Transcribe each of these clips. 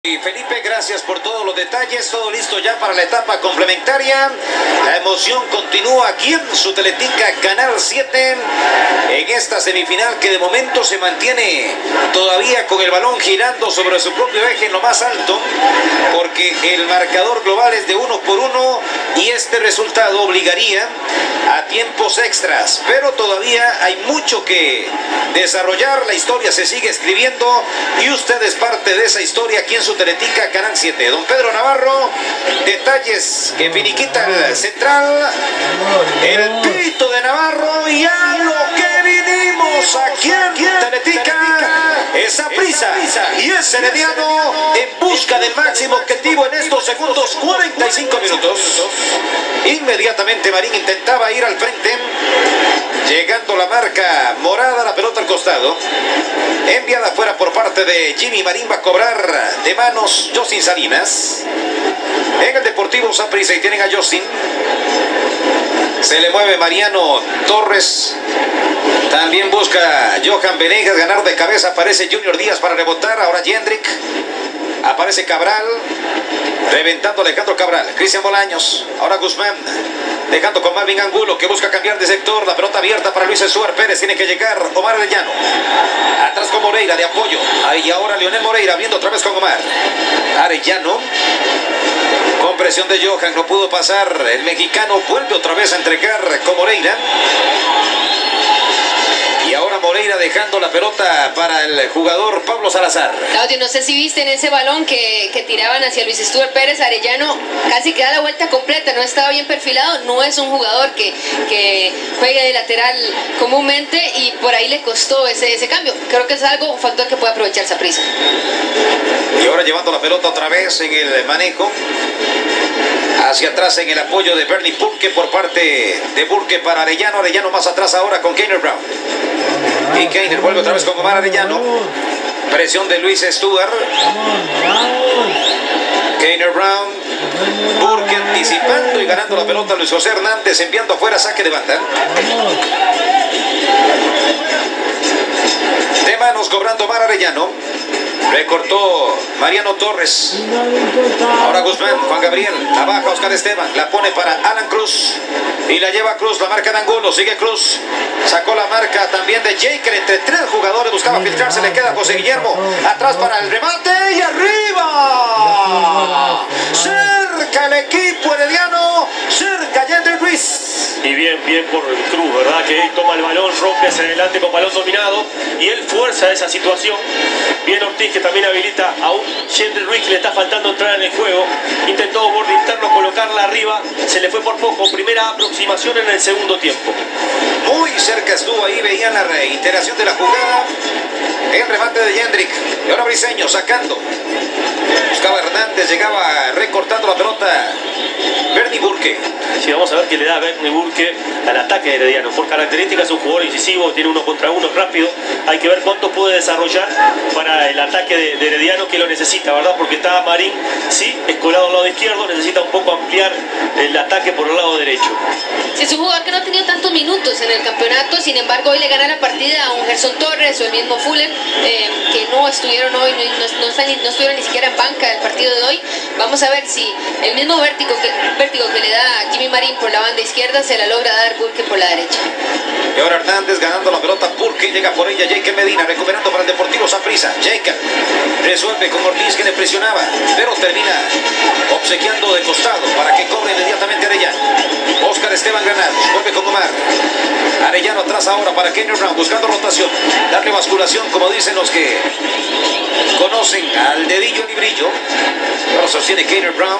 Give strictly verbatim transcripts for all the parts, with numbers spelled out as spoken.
Y Felipe, gracias por todos los detalles, todo listo ya para la etapa complementaria. La emoción continúa aquí en su Teletica Canal siete, en esta semifinal que de momento se mantiene todavía con el balón girando sobre su propio eje en lo más alto, porque el marcador global es de uno por uno y este resultado obligaría a tiempos extras, pero todavía hay mucho que desarrollar. La historia se sigue escribiendo y usted es parte de esa historia aquí en su Teletica Canal siete. Don Pedro Navarro, detalles que finiquita el central, el pito de Navarro, y a lo que vinimos aquí en Teletica, esa prisa y ese Herediano en busca del máximo objetivo en estos segundos cuarenta y cinco minutos. Inmediatamente Marín intentaba ir al frente, llegando la marca morada, la pelota al costado, enviada fuera por parte de Jimmy Marín. Va a cobrar de manos Justin Salinas. En el Deportivo Saprissa y tienen a Justin. Se le mueve Mariano Torres. También busca Johan Venegas ganar de cabeza. Aparece Junior Díaz para rebotar. Ahora Jendrik. Aparece Cabral. Reventando Alejandro Cabral. Cristian Bolaños. Ahora Guzmán. Dejando con Marvin Angulo, que busca cambiar de sector. La pelota abierta para Luis Stuart Pérez. Tiene que llegar Omar Arellano. Atrás con Moreira de apoyo. Ahí ahora Leonel Moreira viendo otra vez con Omar Arellano. Con presión de Johan, no pudo pasar. El mexicano vuelve otra vez a entregar con Moreira. Y ahora Moreira dejando la pelota para el jugador Pablo Salazar. Claudio, no sé si viste en ese balón que, que tiraban hacia Luis Stuart Pérez. Arellano casi que da la vuelta completa, no estaba bien perfilado, no es un jugador que, que juegue de lateral comúnmente y por ahí le costó ese, ese cambio. Creo que es algo, un factor que puede aprovechar Saprissa. Y ahora llevando la pelota otra vez en el manejo. Hacia atrás en el apoyo de Bernie Burke por parte de Burke para Arellano. Arellano más atrás ahora con Keiner Brown. Y Keiner vuelve otra vez con Omar Arellano. Presión de Luis Stuart. Keiner Brown. Burke anticipando y ganando la pelota. Luis José Hernández enviando afuera, saque de banda. De manos cobrando Omar Arellano. Recortó Mariano Torres. Ahora Guzmán, Juan Gabriel. La baja Oscar Esteban. La pone para Alan Cruz. Y la lleva Cruz. La marca de Angulo. Sigue Cruz. Sacó la marca también de Jaker. Entre tres jugadores buscaba filtrarse. Le queda José Guillermo. Atrás para el remate. Y arriba. Cerca el equipo herediano. Cerca Yender Ruiz. Y bien, bien por Cruz, ¿verdad? Que él toma el balón, rompe hacia adelante con balón dominado. Y él fuerza esa situación. Bien Ortiz, que también habilita a un Yender Ruiz que le está faltando entrar en el juego. Intentó borde interno colocarla arriba. Se le fue por poco. Primera aproximación en el segundo tiempo. Muy cerca estuvo ahí. Veían la reiteración de la jugada. El remate de Jendrik. Y ahora Briseño sacando. Buscaba Hernández. Llegaba recortando la pelota Bernie Burke. Sí, vamos a ver qué le da a Bernie Burke al ataque de Herediano. Por características es un jugador incisivo, tiene uno contra uno rápido. Hay que ver cuánto puede desarrollar para el ataque de, de Herediano, que lo necesita, ¿verdad? Porque está Marín, sí, escolado al lado izquierdo, necesita un poco ampliar el ataque por el lado derecho. Sí, es un jugador que no ha tenido tantos minutos en el campeonato, sin embargo hoy le gana la partida a un Gerson Torres o el mismo Fuller, eh, que no estuvieron hoy, no, no, no, están, no estuvieron ni siquiera en banca el partido de hoy. Vamos a ver si el mismo vértigo que, vértigo que le da a Jimmy Marín por la banda izquierda se la logra dar Burke por la derecha. Y ahora Hernández ganando la pelota. Burke llega por ella. Jacob Medina recuperando para el Deportivo Saprissa. Jacob resuelve con Ortiz, que le presionaba, pero termina obsequiando de costado para que cobre inmediatamente Arellano. Oscar Esteban Granados vuelve con Omar Arellano atrás ahora para Keiner Brown, buscando rotación, darle basculación, como dicen los que conocen al dedillo y brillo. Ahora sostiene Keiner Brown.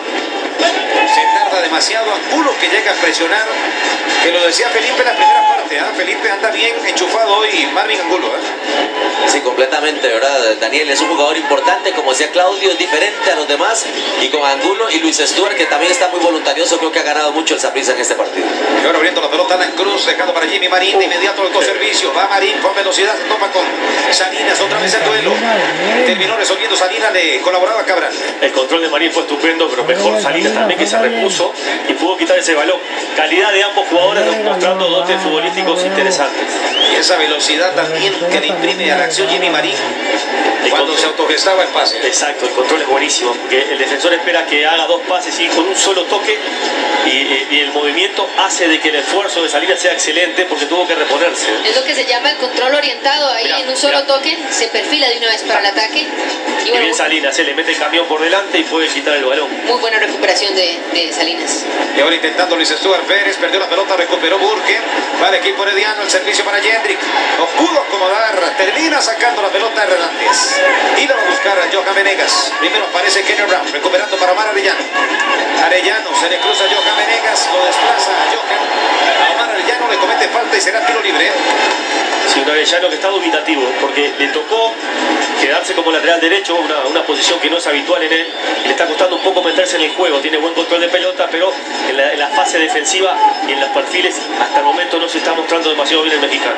Se tarda demasiado. Angulo, que llega a presionar, que lo decía Felipe en la primera parte, ¿eh? Felipe anda bien enchufado hoy, Marvin Angulo, ¿eh? Sí, completamente, ¿verdad? Daniel es un jugador importante, como decía Claudio, es diferente a los demás. Y con Angulo y Luis Stuart, que también está muy voluntarioso, creo que ha ganado mucho el Saprissa en este partido. Y ahora abriendo la pelota Alan Cruz, dejando para Jimmy Marín, de inmediato el servicio. Va Marín con velocidad, se topa con Salinas, otra vez el duelo. Terminó resolviendo Salinas, le colaboraba Cabral. El control de Marín fue estupendo, pero mejor Salinas también que se repuso y pudo quitar ese balón. Calidad de ambos jugadores mostrando dotes futbolísticos interesantes. Y esa velocidad también que le imprime a la acción Jimmy Marín cuando se autogestaba el pase. Exacto, el control es buenísimo, porque el defensor espera que haga dos pases y con un solo toque y, y el movimiento hace de que el esfuerzo de salida sea excelente porque tuvo que reponerse. Es lo que se llama el control orientado, ahí mirá, en un solo mirá. toque se perfila de una vez para el ataque. Y, bueno, y bien Salinas, se le mete el camión por delante y puede quitar el balón. Muy buena recuperación de, de Salinas. Y ahora intentando Luis Stuart Pérez, perdió la pelota, recuperó Burke, va el equipo herediano, el servicio para Jendrik, no pudo acomodar, termina sacando la pelota Hernández y la va a buscar a Johan Venegas. Primero aparece Kenny Brown, recuperando para Omar Arellano. Arellano se le cruza a Johan Venegas, lo desplaza a Johan. A Omar Arellano le comete falta y será tiro libre. Sí, un Arellano que está dubitativo porque le tocó quedarse como lateral derecho, una, una posición que no es habitual en él. Le está costando un poco meterse en el juego, tiene buen control de pelota, pero en la, en la fase defensiva y en los perfiles hasta el momento no se está mostrando demasiado bien el mexicano.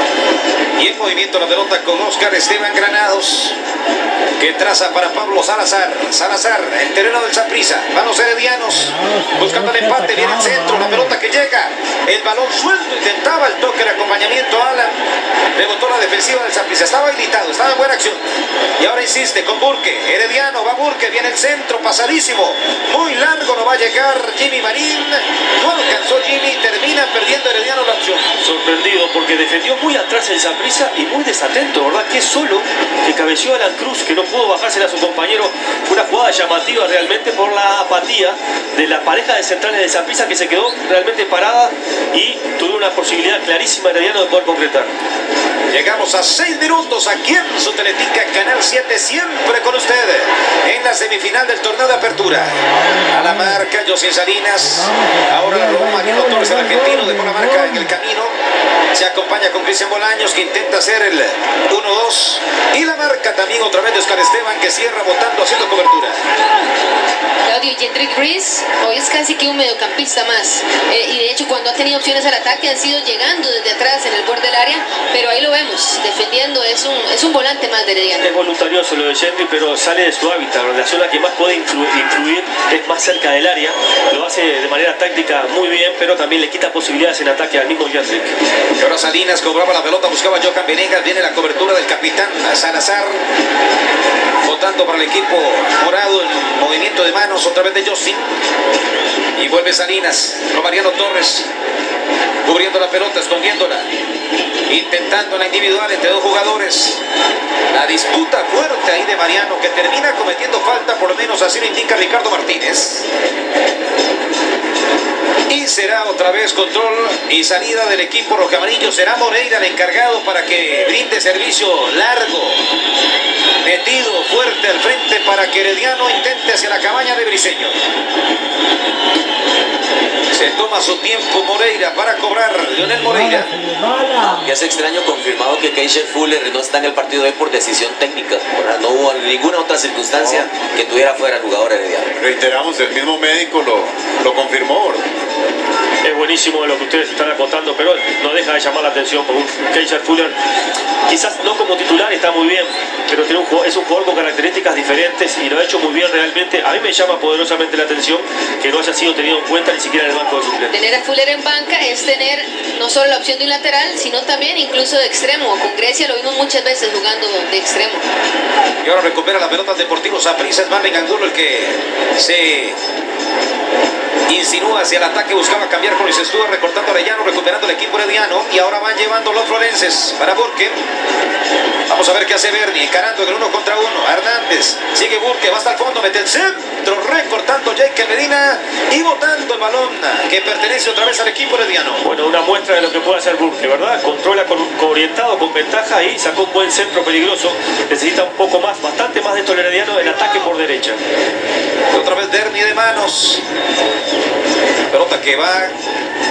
Y en movimiento la pelota con Oscar Esteban Granados, que traza para Pablo Salazar. Salazar, el terreno del Saprissa. Van los heredianos buscando el empate, viene el centro, la pelota que llega, el balón suelto, intentaba el toque, el acompañamiento a Alan, rebotó la defensiva del Saprissa, estaba habilitado, estaba en buena acción. Y ahora insiste con Burke, Herediano, va Burke, viene el centro, pasadísimo, muy largo, no va a llegar Jimmy Marín, no alcanzó Jimmy, termina perdiendo Herediano la opción. Sorprendido porque defendió muy atrás el Saprissa y muy desatento, ¿verdad? Que solo que cabeció a Alan Cruz, que no pudo bajársela a su compañero. Fue una jugada llamativa realmente por la apatía de la pareja de centrales de Saprissa, que se quedó realmente parada y tuvo una posibilidad clarísima Herediano de poder concretar. Llegamos a seis minutos aquí en su Teletica Canal siete, siempre con usted en la semifinal del torneo de apertura. A la marca José Salinas, ahora la robó Mariano Torres, el argentino, dejó la marca en el camino, se acompaña con Cristian Bolaños, que intenta hacer el uno dos, y la marca también otra vez de Oscar Esteban, que cierra botando, haciendo cobertura. Claudio, Jendrik Ruiz hoy es casi que un mediocampista más, eh, y de hecho cuando ha tenido opciones al ataque han sido llegando desde atrás en el borde del área, pero ahí lo vemos defendiendo, es un, es un volante más de Herediano. Es voluntarioso lo de Jendrik, pero sale de su hábitat, la zona que más puede influ influir es más cerca del área, lo hace de manera táctica muy bien, pero también le quita posibilidades en ataque al mismo Jendrik. Y ahora Salinas cobraba la pelota, buscaba a Johan Venegas, viene la cobertura del capitán Salazar, votando para el equipo morado en movimiento de manos, otra vez de Justin, y vuelve Salinas con Mariano Torres, cubriendo la pelota, escondiéndola, intentando la individual entre dos jugadores. La disputa fuerte ahí de Mariano, que termina cometiendo falta, por lo menos así lo indica Ricardo Martínez. Y será otra vez control y salida del equipo rojamarillo. Será Moreira el encargado para que brinde servicio largo, metido fuerte al frente, para que Herediano intente hacia la cabaña de Briseño. Se toma su tiempo Moreira para cobrar, Leonel Moreira. Que es extraño, confirmado que Keisher Fuller no está en el partido de hoy por decisión técnica. No hubo ninguna otra circunstancia no. que tuviera fuera el jugador herediano. Reiteramos, el mismo médico lo, lo confirmó, ¿verdad? Es buenísimo lo que ustedes están acotando, pero no deja de llamar la atención por un Keisher Fuller. Quizás no como titular, está muy bien, pero tiene un jugador, es un jugador con características diferentes y lo ha hecho muy bien realmente. A mí me llama poderosamente la atención que no haya sido tenido en cuenta ni siquiera en el banco de suplentes. Tener a Fuller en banca es tener no solo la opción de un lateral, sino también incluso de extremo. Con Grecia lo vimos muchas veces jugando de extremo. Y ahora recupera la pelota Deportivo Saprissa, es Marvin Angulo el que se insinúa hacia el ataque, buscaba cambiar con Luis Stuart, recortando a Arellano, recuperando el equipo herediano, y ahora van llevando los florenses para Burke. Vamos a ver qué hace Berni, encarando el uno contra uno. Hernández, sigue Burke, va hasta el fondo, mete el centro, recortando Jake Medina y botando el balón que pertenece otra vez al equipo herediano. Bueno, una muestra de lo que puede hacer Burke, ¿verdad? Controla con, con orientado, con ventaja, y sacó un buen centro peligroso. Necesita un poco más, bastante más de esto el herediano, el ataque por derecha. Otra vez Berni de manos. Pelota que va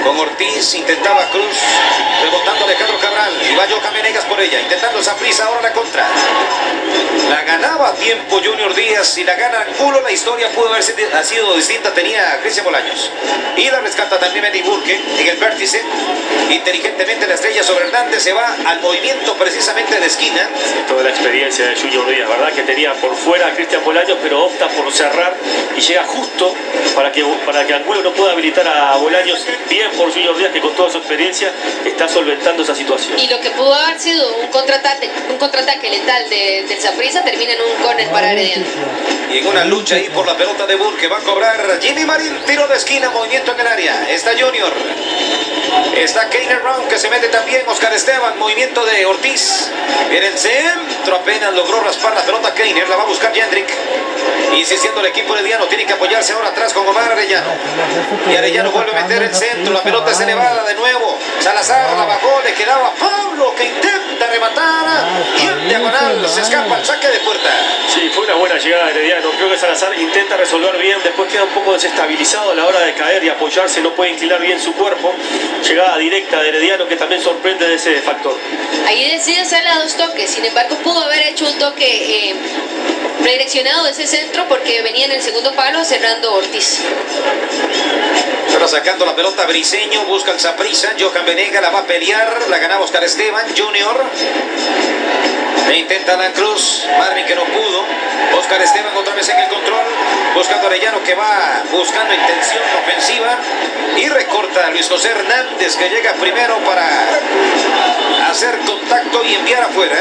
con Ortiz, intentaba Cruz, rebotando Alejandro Cabral, y va Johan Venegas por ella, intentando esa prisa, ahora la contra. La ganaba a tiempo Junior Díaz, y la gana Angulo, la historia pudo haber sido distinta, tenía Cristian Bolaños. Y la rescata también Benny Burke en el vértice. Inteligentemente la estrella sobre Hernández se va al movimiento precisamente de esquina. Toda la experiencia de Junior Díaz, ¿verdad? Que tenía por fuera a Cristian Bolaños, pero opta por cerrar y llega justo para que, para que Angulo no pueda habilitar a Bolaños. Bien por Junior Díaz, que con toda su experiencia está solventando esa situación. Y lo que pudo haber sido un contraataque, un contraataque letal de, del Saprissa termina en un córner para Herediano. Y en una lucha ahí por la pelota de Burke va a cobrar Jimmy Marín, tiro de esquina, movimiento en el área. Está Junior. Está Keiner Brown que se mete también, Oscar Esteban, movimiento de Ortiz. Viene el centro, apenas logró raspar la pelota Keiner, la va a buscar Jendrik. Insistiendo el equipo herediano, tiene que apoyarse ahora atrás con Omar Arellano. Y Arellano vuelve a meter el centro, la pelota es elevada de nuevo. Salazar la bajó, le quedaba Pablo que intenta rematar. Y en diagonal se escapa el saque de puerta. Sí, fue una buena llegada de Herediano. Creo que Salazar intenta resolver bien, después queda un poco desestabilizado a la hora de caer y apoyarse, no puede inclinar bien su cuerpo. Llegada directa de Herediano que también sorprende de ese factor. Ahí decide hacerle a dos toques, sin embargo pudo haber hecho un toque eh, redireccionado de ese centro porque venía en el segundo palo cerrando Ortiz. Ahora sacando la pelota Briseño, busca el Saprissa, Johan Venegas la va a pelear, la ganaba Oscar Esteban, Junior. E intenta Alan Cruz, Marvin que no pudo, Oscar Esteban otra vez en el control, buscando a Arellano que va buscando intención ofensiva y recorta a Luis José Hernández que llega primero para hacer contacto y enviar afuera.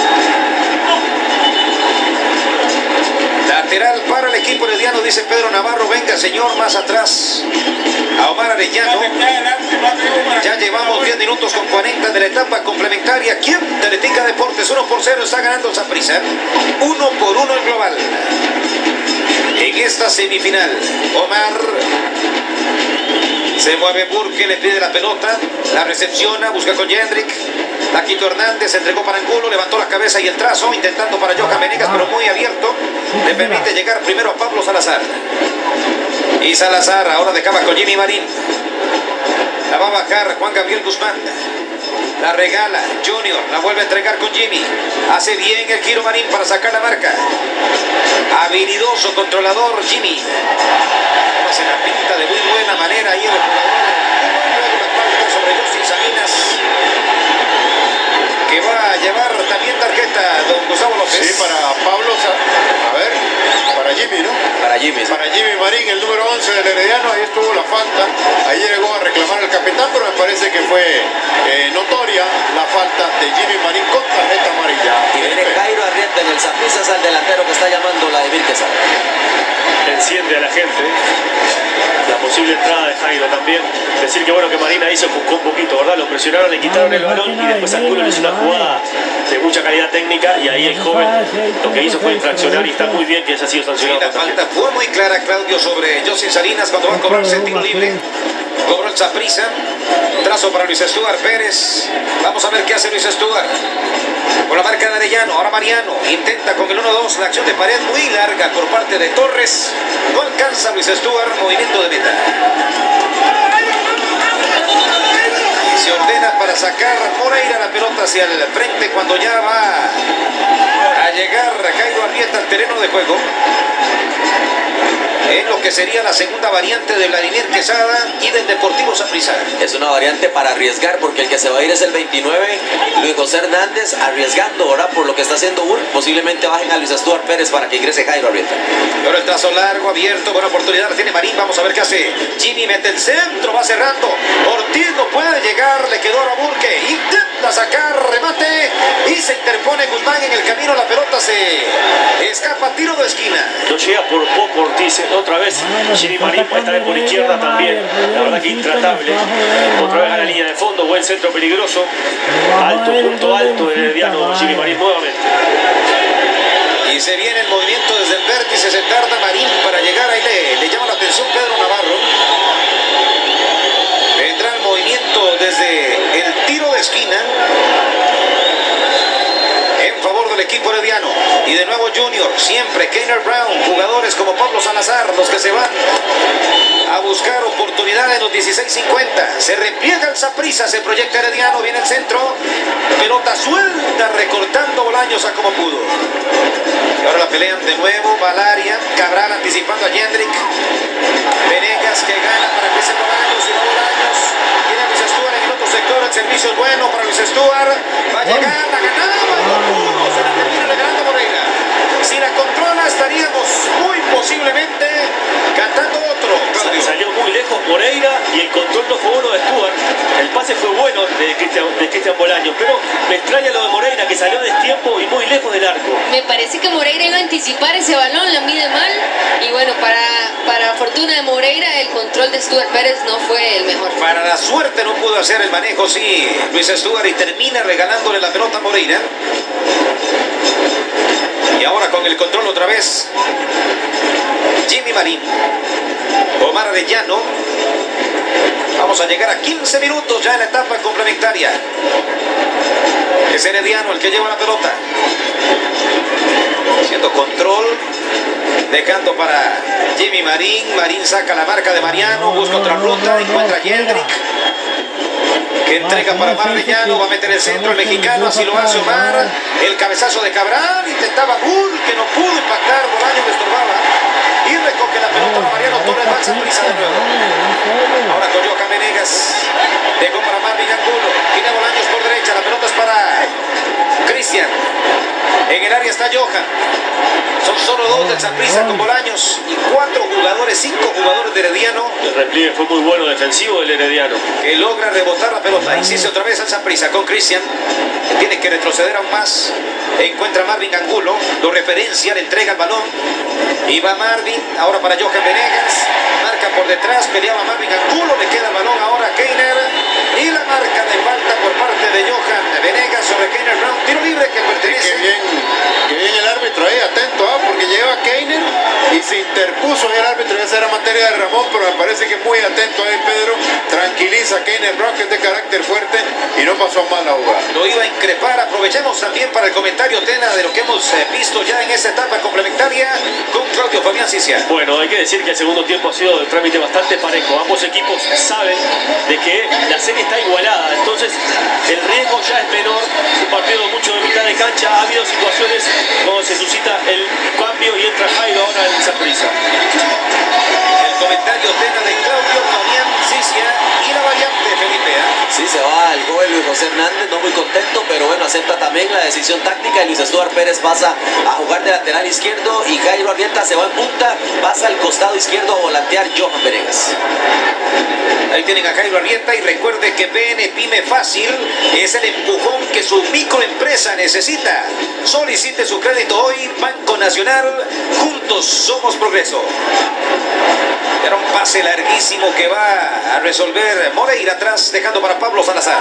Lateral para el equipo herediano, dice Pedro Navarro, venga señor, más atrás a Omar Arellano. Ya llevamos diez minutos con cuarenta de la etapa complementaria. ¿Quién? Teletica Deportes, uno por cero está ganando el Saprissa. uno por uno el global. En esta semifinal, Omar se mueve Burke, le pide la pelota, la recepciona, busca con Jendrik. La quitó Hernández, entregó para Angulo, levantó la cabeza y el trazo, intentando para Johan Venegas, pero muy abierto. Le permite llegar primero a Pablo Salazar. Y Salazar ahora dejaba con Jimmy Marín. La va a bajar Juan Gabriel Guzmán. La regala Junior, la vuelve a entregar con Jimmy. Hace bien el giro Marín para sacar la marca. Habilidoso controlador Jimmy. Se la pinta de muy buena manera ahí el jugador. Luego la falta sobre Justin Salinas, que va a llevar también tarjeta don Gustavo López. Sí, para Pablo, a ver, para Jimmy, ¿no? Para Jimmy. Sí. Para Jimmy Marín, el número once del Herediano, ahí estuvo la falta. Ahí llegó a reclamar el capitán, pero me parece que fue eh, notoria la falta de Jimmy Marín con tarjeta amarilla. Y viene Jairo Arrieta en el Saprissa, es el delantero que está llamando Vladimir Quesada. Enciende a la gente la posible entrada de Jairo también. Decir que bueno que Marín ahí se ofuscó un poquito, ¿verdad? Lo presionaron, le quitaron el balón y después Angulo le hizo una jugada de mucha calidad técnica y ahí el joven lo que hizo fue infraccionar y está muy bien que ese ha sido sancionado. Sí, la falta fue muy clara, Claudio, sobre Justin Salinas cuando va a cobrarse el tiro libre. Cobró el Saprissa. Trazo para Luis Estuar Pérez. Vamos a ver qué hace Luis Estuar. Con la marca de Arellano, ahora Mariano intenta con el uno dos, la acción de pared muy larga por parte de Torres. No alcanza Luis Estuar, movimiento de meta. Se ordena para sacar Moreira la pelota hacia el frente cuando ya va a llegar Jairo Arrieta al terreno de juego. En lo que sería la segunda variante de Vladimir Quesada y del Deportivo Saprissa. Es una variante para arriesgar porque el que se va a ir es el veintinueve, Luis José Hernández, arriesgando ahora por lo que está haciendo Burke. Posiblemente bajen a Luis Estuar Pérez para que ingrese Jairo Arrieta. Ahora el trazo largo, abierto, buena oportunidad la tiene Marín. Vamos a ver qué hace. Jimmy mete el centro, va cerrando. Ortiz no puede llegar, le quedó a Burke. Intenta sacar, remate y se interpone Guzmán en el camino. La pelota se escapa, tiro de esquina. No llega por poco Ortiz. Otra vez Jimmy Marín puede estar por izquierda también. La verdad que intratable. Otra vez a la línea de fondo, buen centro peligroso. Alto, punto alto del Herediano Jimmy Marín nuevamente. Y se viene el movimiento desde el vértice, se tarda Marín para llegar, ahí le, le llama la atención Pedro Navarro. Vendrá el movimiento desde el tiro de esquina en favor del equipo herediano. Y de nuevo Junior, siempre Keiner Brown, jugadores como Pablo Salazar, los que se van a buscar oportunidades. menos dieciséis cincuenta. Se repliega el Saprissa, se proyecta Herediano, viene el centro. Pelota suelta, recortando Bolaños a como pudo. Y ahora la pelean de nuevo, Valaria, Cabral anticipando a Jendrik. Venegas que gana para Cristian Bolaños y va Bolaños. Tiene a Luis Stuart en el otro sector, el servicio es bueno para Luis Stuart. Va a llegar, la ganaba, no pudo, se la termina regalando Moreira. Si la controla estaríamos muy posiblemente cantando otro. Sal, salió muy lejos Moreira y el control no fue bueno de Stuart. El pase fue bueno de Cristian, de Cristian Bolaños, pero me extraña lo de Moreira, que salió de tiempo y muy lejos del arco. Me parece que Moreira iba a anticipar ese balón, la mide mal. Y bueno, para, para fortuna de Moreira, el control de Stuart Pérez no fue el mejor. Para la suerte no pudo hacer el manejo, sí, Luis Stuart, y termina regalándole la pelota a Moreira. Y ahora con el control otra vez Jimmy Marín, Omar Arellano. Vamos a llegar a quince minutos ya en la etapa complementaria. Es Herediano el que lleva la pelota, haciendo control, dejando para Jimmy Marín. Marín saca la marca de Mariano, busca otra ruta, encuentra a Jendrik, que entrega para Omar Arellano, va a meter el centro el mexicano, así lo hace Omar. El cabezazo de Cabral, intentaba Bull, que no pudo impactar, Bolaños le estorbaba y recoge la pelota para Mariano Torres, va al Saprissa de nuevo. Ahora con Johan Venegas, dejó para Marvin Angulo, tiene Bolaños por derecha, la pelota es para Cristian. En el área está Johan. Son solo dos del Saprissa con Bolaños y cuatro jugadores, cinco jugadores de Herediano. El repliegue fue muy bueno defensivo del Herediano, que logra rebotar la pelota. Insiste otra vez al Saprissa con Cristian, que tiene que retroceder aún más. Encuentra a Marvin Angulo, lo referencia, le entrega el balón y va Marvin, ahora para Johan Venegas, marca por detrás, peleaba Marvin Angulo, le queda el balón ahora a Keiner y la marca de falta por parte de Johan Venegas sobre Keiner Brown, tiro libre que pertenece. Qué bien, qué bien el árbitro ahí, atento, ¿ah? Porque lleva Keiner y se interpuso ahí el árbitro, esa era materia de Ramón, pero me parece que muy atento ahí Pedro, tranquiliza a Keiner Brown, que es de carácter fuerte y no pasó mal la jugada. Lo iba a increpar. Aprovechemos también para el comentario, Tena, de lo que hemos eh, visto ya en esta etapa complementaria con Claudio Fabián Cicia. Bueno, hay que decir que el segundo tiempo ha sido de trámite bastante parejo. Ambos equipos saben de que la serie está igualada, entonces el riesgo ya es menor. Un partido mucho de mitad de cancha, ha habido situaciones donde se suscita el cambio y entra Jairo ahora en Saprissa. El comentario, Tena, de Claudio Fabián Cicia y la variante, Felipe. ¿eh? Sí, se va al gol Luis José Hernández, no muy contento, pero bueno, acepta también la decisión táctica y Luis Stuart Pérez pasa a jugar de lateral izquierdo y Jairo Arrieta se va en punta, pasa al costado izquierdo a volantear Johan Venegas. Ahí tienen a Jairo Arrieta y recuerde que P N Pyme Fácil es el empujón que su microempresa necesita. Solicite su crédito hoy, Banco Nacional, juntos somos progreso. Era un pase larguísimo que va a resolver Moreira atrás, dejando para Pablo Salazar.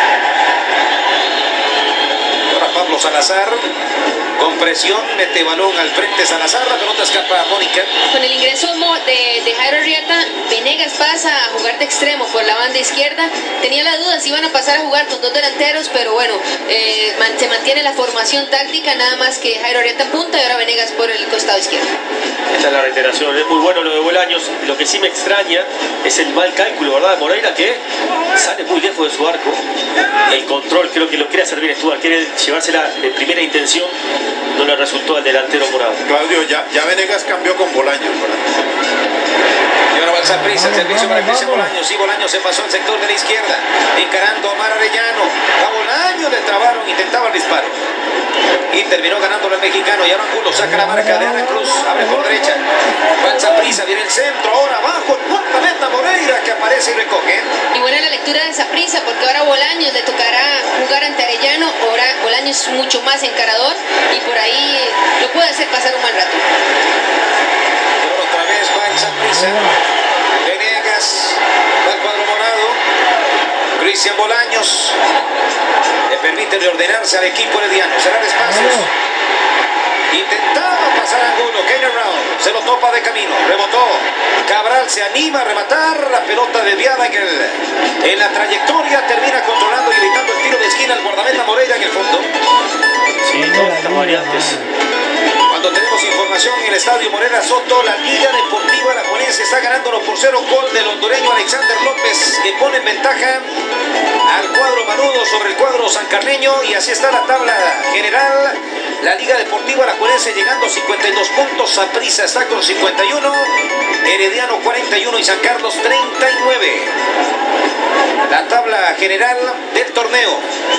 Ahora Pablo Salazar, con presión, mete balón al frente Salazar, la pelota escapa a Mónica. Con el ingreso de, de Jairo Arrieta, Venegas pasa a jugar de extremo por la banda izquierda. Tenía la duda si iban a pasar a jugar con dos delanteros, pero bueno, eh, man, se mantiene la formación táctica, nada más que Jairo Arrieta punta y ahora Venegas por el costado izquierdo. Esta es la reiteración, es muy bueno lo de Bolaños. Lo que sí me extraña es el mal cálculo, ¿verdad? De Moreira, que sale muy lejos de su arco. El control, creo que lo quiere hacer bien Stuart, quiere llevársela de primera intención. No le resultó al delantero morado. Claudio, ya, ya Venegas cambió con Bolaños, ¿verdad? Y ahora va el Saprissa, el servicio para Cristian Bolaños. Sí, Bolaños se pasó al sector de la izquierda, encarando a Omar Arellano. A Bolaños le trabaron, intentaba el disparo y terminó ganándolo el mexicano. Y ahora Angulo saca la marca de Ana Cruz, abre por derecha, va el Saprissa, viene el centro, ahora abajo, el guardameta Moreira que aparece y recoge. Y buena la lectura de Saprissa, porque ahora Bolaños le tocará jugar ante Arellano. Ahora Bolaños es mucho más encarador y por ahí lo puede hacer pasar un mal rato. Pero otra vez va el Saprissa, Venegas, va el cuadro morado, Cristian Bolaños le permite reordenarse al equipo herediano, cerrar espacios. Intentaba pasar a Angulo, Keiner Brown se lo topa de camino, rebotó. Cabral se anima a rematar, la pelota desviada en, el, en la trayectoria, termina controlando y evitando el tiro de esquina al guardameta Moreira en el fondo. Sí, todas estas variantes. Cuando cuando tenemos información en el Estadio Morera Soto. La Liga Deportiva Alajuelense está ganando uno por cero. Gol del hondureño Alexander López, que pone en ventaja al cuadro manudo sobre el cuadro sancarneño. Y así está la tabla general. La Liga Deportiva Alajuelense llegando a cincuenta y dos puntos. Saprissa está con cincuenta y uno. Herediano cuarenta y uno y San Carlos treinta y nueve. La tabla general del torneo.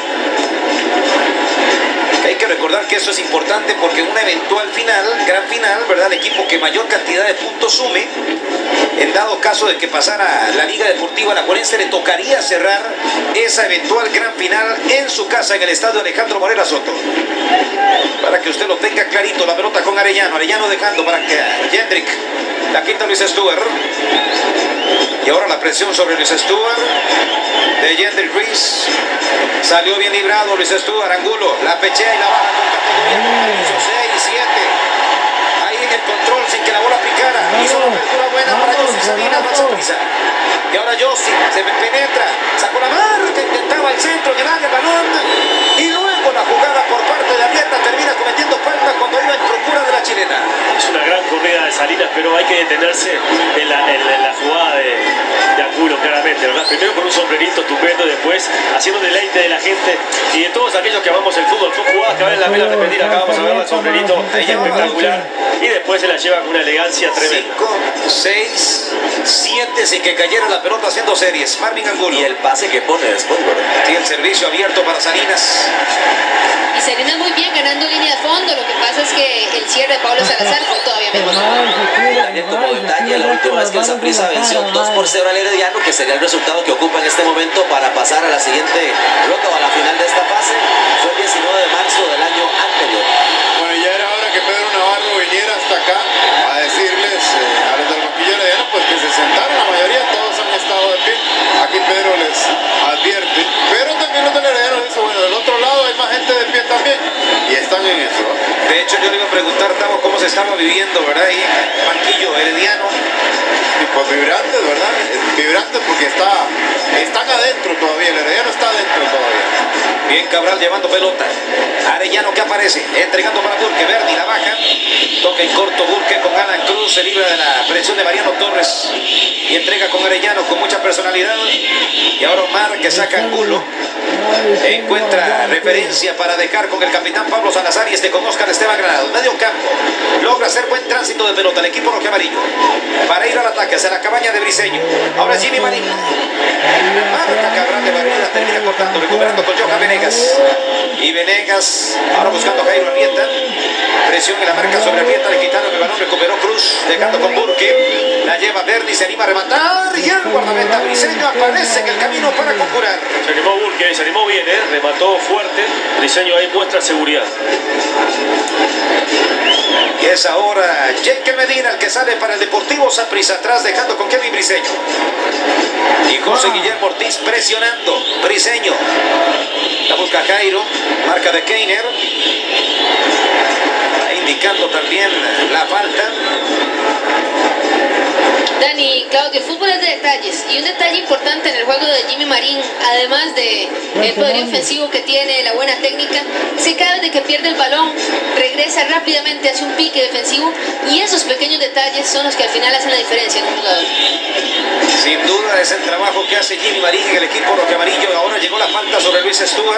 Hay que recordar que eso es importante porque en una eventual final, gran final, ¿verdad? El equipo que mayor cantidad de puntos sume, en dado caso de que pasara la Liga Deportiva Alajuelense, le tocaría cerrar esa eventual gran final en su casa en el estadio Alejandro Morera Soto. Para que usted lo tenga clarito, la pelota con Arellano, Arellano dejando para que Jendrik, la quinta Luis Stuart. Y ahora la presión sobre Luis Stuart de Jendrik Ruiz. Salió bien librado Luis Stuart, Angulo, la pechea y la baja con seis, siete. Ahí en el control sin que la bola picara. Hizo una apertura buena para Yossi Salinas, Saprissa. Y ahora Yossi se penetra, sacó la marca, intentaba el centro, llevar el balón. Y luego la jugada por parte de Arrieta termina cometiendo falta cuando iba en procura de la chilena. Es una gran corrida de Salinas, pero hay que detenerse en la, en la, en la jugada de, de Angulo, claramente, ¿verdad? Primero con un sombrerito estupendo, después haciendo deleite de la gente y de todos aquellos que amamos el fútbol. Son jugadas que valen la pena repetir. Acá vamos a ver el sombrerito, espectacular. Y después se la lleva con una elegancia tremenda. cinco, seis, siete sin que cayera la pelota haciendo series. Marvin Angulo. Y el pase que pone después, ¿verdad? Sí, el servicio abierto para Salinas. Y Salinas muy bien ganando línea de fondo. Lo que pasa es que el cierre de Pablo Salazar fue todavía mejor. También como detalle, la última vez que el Saprissa venció dos por cero al Herediano, que sería el resultado que ocupa en este momento para pasar a la siguiente ronda o a la final de esta fase, fue el diecinueve de marzo del año anterior. Bueno, ya era hora que Pedro Navarro viniera hasta acá a decirles eh, a los del banquillo herediano pues que se sentaron, la mayoría, todos han estado de pie. Aquí Pedro les advierte, pero también los del Herediano dicen, bueno, del otro lado hay más gente de pie también, y están en eso, ¿no? De hecho, yo le iba a preguntar, Tavo, cómo se estaba viviendo, ¿verdad? Ahí en el banquillo herediano. Y pues vibrantes, ¿verdad? Vibrantes porque está, están adentro todavía, el Herediano está adentro todavía. Bien Cabral llevando pelota. Arellano que aparece, entregando para Burke, Berni la baja. Toca en corto Burke con Alan Cruz, se libra de la presión de Mariano Torres. Y entrega con Arellano con mucha personalidad. Y ahora Omar que saca Angulo. Encuentra referencia para dejar con el capitán Pablo Salazar y este con Oscar Esteban Granado. Medio campo. Logra hacer buen tránsito de pelota el equipo rojo amarillo. Para ir al ataque hacia la cabaña de Briseño. Ahora Jimmy Marín. Marca Cabral de barrida, termina cortando, recuperando con Johan Venegas. Y Venegas ahora buscando a Jairo Arrieta. Presión en la marca sobre Arrieta, le quitaron el balón, recuperó Cruz, dejando con Burke. La lleva Berni, se anima a rematar y el guardameta Briseño aparece en el camino para conjurar. Se animó Burke, se animó bien, ¿eh? Remató fuerte. Briseño ahí muestra seguridad. Y es ahora Jake Medina el que sale para el Deportivo Saprissa, atrás dejando con Kevin Briseño. Y José Guillermo Ortiz presionando. Briseño. La busca Jairo. Marca de Keiner. Indicando también la falta. Dani, Claudio, el fútbol es de detalles y un detalle importante en el juego de Jimmy Marín, además de el poderío ofensivo que tiene, la buena técnica, es que cada vez que pierde el balón regresa rápidamente hacia un pique defensivo y esos pequeños detalles son los que al final hacen la diferencia en un jugador. Sin duda es el trabajo que hace Jimmy Marín en el equipo rojo amarillo. Ahora llegó la falta sobre Luis Stuart.